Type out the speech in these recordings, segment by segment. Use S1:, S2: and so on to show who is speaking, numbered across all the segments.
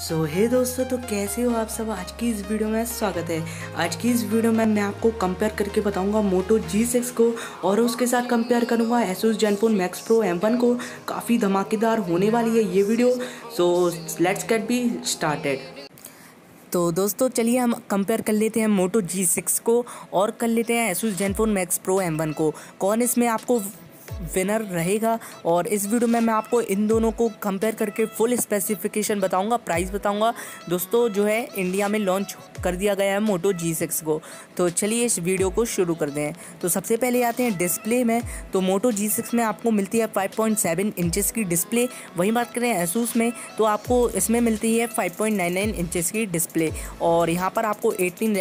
S1: हे दोस्तों, तो कैसे हो आप सब। आज की इस वीडियो में स्वागत है। आज की इस वीडियो में मैं आपको कंपेयर करके बताऊंगा मोटो G6 को और उसके साथ कंपेयर करूंगा Asus Zenfone Max Pro M1 को। काफ़ी धमाकेदार होने वाली है ये video. Let's get be started. तो दोस्तों चलिए हम कंपेयर कर लेते हैं मोटो G6 को और कर लेते हैं Asus Zenfone Max Pro M1 को। कौन इसमें आपको विनर रहेगा, और इस वीडियो में मैं आपको इन दोनों को कंपेयर करके फुल स्पेसिफिकेशन बताऊंगा, प्राइस बताऊंगा। दोस्तों जो है इंडिया में लॉन्च कर दिया गया है मोटो G6 को। तो चलिए इस वीडियो को शुरू करते हैं। तो सबसे पहले आते हैं डिस्प्ले में। तो मोटो G6 में आपको मिलती है 5.7 इंचेस की डिस्प्ले। वहीं बात करें Asus में तो आपको इसमें मिलती है 5.99 इंचेस की डिस्प्ले, और यहाँ पर आपको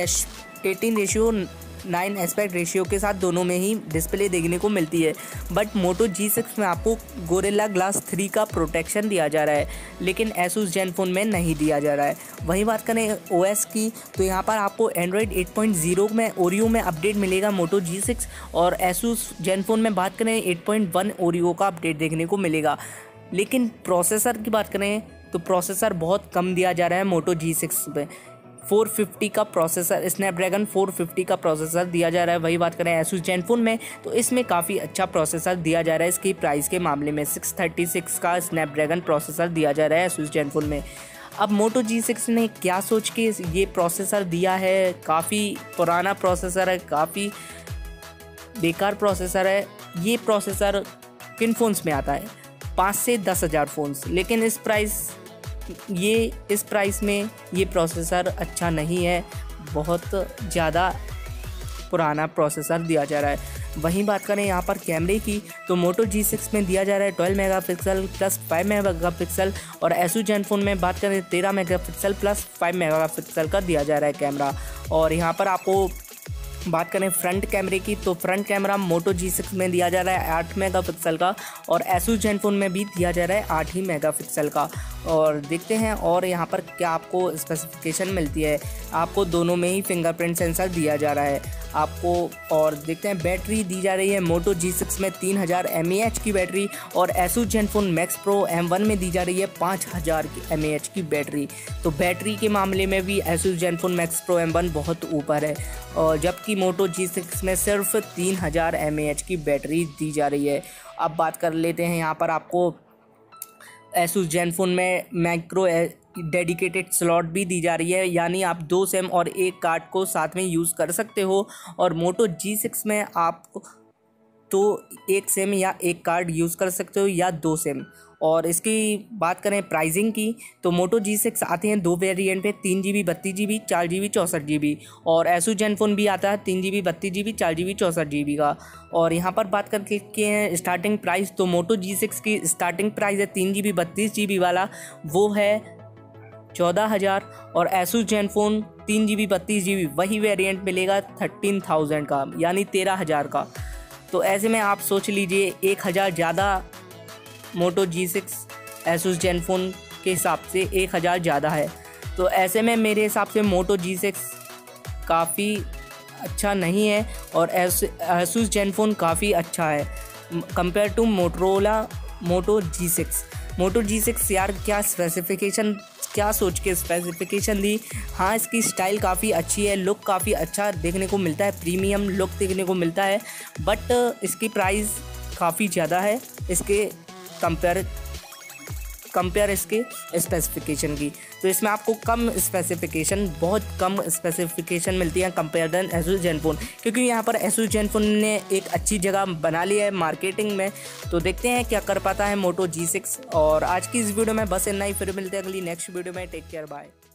S1: 18:9 एस्पेक्ट रेशियो के साथ दोनों में ही डिस्प्ले देखने को मिलती है। बट मोटो G6 में आपको गोरिल्ला ग्लास 3 का प्रोटेक्शन दिया जा रहा है, लेकिन Asus Zenfone में नहीं दिया जा रहा है। वहीं बात करें OS की तो यहाँ पर आपको Android 8.0 में Oreo में अपडेट मिलेगा मोटो G6, और Asus Zenfone में बात करें 8.1 Oreo का अपडेट देखने को मिलेगा। लेकिन प्रोसेसर की बात करें तो प्रोसेसर बहुत कम दिया जा रहा है मोटो G6 में। 450 का प्रोसेसर, स्नैपड्रैगन 450 का प्रोसेसर दिया जा रहा है। वही बात करें Asus Zenfone में तो इसमें काफ़ी अच्छा प्रोसेसर दिया जा रहा है। इसकी प्राइस के मामले में 636 का स्नैपड्रैगन प्रोसेसर दिया जा रहा है Asus Zenfone में। अब मोटो G6 ने क्या सोच के ये प्रोसेसर दिया है, काफ़ी पुराना प्रोसेसर है, काफ़ी बेकार प्रोसेसर है। ये प्रोसेसर किन फ़ोन्स में आता है? 5 से 10 हज़ार फ़ोन्स, लेकिन इस प्राइस में ये प्रोसेसर अच्छा नहीं है, बहुत ज़्यादा पुराना प्रोसेसर दिया जा रहा है। वहीं बात करें यहाँ पर कैमरे की तो मोटो G6 में दिया जा रहा है 12 मेगापिक्सल प्लस 5 मेगापिक्सल, और Asus Zenfone में बात करें 13 मेगापिक्सल प्लस 5 मेगापिक्सल का दिया जा रहा है कैमरा। और यहाँ पर आपको बात करें फ्रंट कैमरे की तो फ्रंट कैमरा मोटो G6 में दिया जा रहा है 8 मेगापिक्सल का, और Asus Zenfone में भी दिया जा रहा है 8 ही मेगापिक्सल का। और देखते हैं और यहाँ पर क्या आपको स्पेसिफिकेशन मिलती है। आपको दोनों में ही फिंगरप्रिंट सेंसर दिया जा रहा है आपको। और देखते हैं बैटरी दी जा रही है मोटो G6 में 3000 mAh की बैटरी, और Asus Zenfone Max Pro M1 में दी जा रही है 5000 mAh की बैटरी। तो बैटरी के मामले में भी Asus Zenfone Max Pro M1 बहुत ऊपर है, और जबकि मोटो G6 में सिर्फ 3000 mAh की बैटरी दी जा रही है। अब बात कर लेते हैं यहाँ पर आपको Asus Zenfone में माइक्रो डेडिकेटेड स्लॉट भी दी जा रही है, यानी आप 2 सिम और 1 कार्ड को साथ में यूज़ कर सकते हो। और मोटो G6 में आप तो 1 सिम या 1 कार्ड यूज़ कर सकते हो या 2 सिम। और इसकी बात करें प्राइसिंग की तो मोटो G6 आते हैं 2 वेरिएंट पे, 3GB 32GB 4GB 64GB, और Asus Zenfone भी आता है 3GB 32GB 4GB 64GB का। और यहाँ पर बात करके हैं स्टार्टिंग प्राइस तो मोटो G6 की स्टार्टिंग प्राइस है 3GB 32GB वाला, वो है 14,000, और Asus Zenfone 3GB 32GB वही वेरिएंट मिलेगा 13,000 का, यानी 13,000 का। तो ऐसे में आप सोच लीजिए 1,000 ज़्यादा मोटो G6 Asus Zenfone के हिसाब से 1,000 ज़्यादा है। तो ऐसे में मेरे हिसाब से मोटो G6 काफ़ी अच्छा नहीं है, और Asus Zenfone काफ़ी अच्छा है compare to motto G6। Motto G6 यार क्या सोच के स्पेसिफिकेशन दी। हाँ, इसकी स्टाइल काफ़ी अच्छी है, लुक काफ़ी अच्छा देखने को मिलता है, प्रीमियम लुक देखने को मिलता है, बट इसकी प्राइस काफ़ी ज़्यादा है इसके कंपेयर इसके स्पेसिफिकेशन की। तो इसमें आपको बहुत कम स्पेसिफिकेशन मिलती है कंपेयर देन Asus Zenfone, क्योंकि यहाँ पर Asus Zenfone ने एक अच्छी जगह बना ली है मार्केटिंग में। तो देखते हैं क्या कर पाता है मोटो G6। और आज की इस वीडियो में बस इतना ही, फिर मिलते हैं अगली नेक्स्ट वीडियो में। Take care, bye.